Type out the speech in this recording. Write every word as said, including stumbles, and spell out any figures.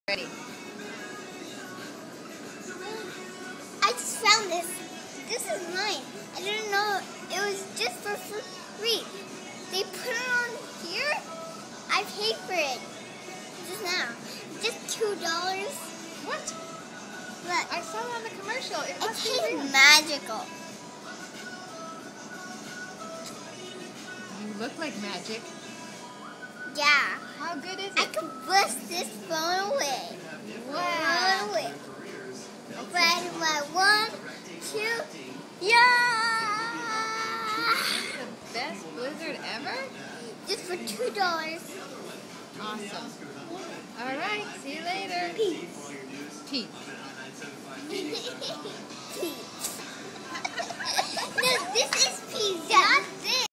Ready. I just found this. This is mine. I didn't know it was just for free. They put it on here. I paid for it just now. Just two dollars. What? Look. I saw it on the commercial. It It must be real. tastes magical. You look like magic. Yeah. How good is I it? could bust this phone away. Wow. Run away. Ready, my one, two, yeah! The best blizzard ever? Just for two dollars. Awesome. All right. See you later. Peace. Peace. Peace. No, this is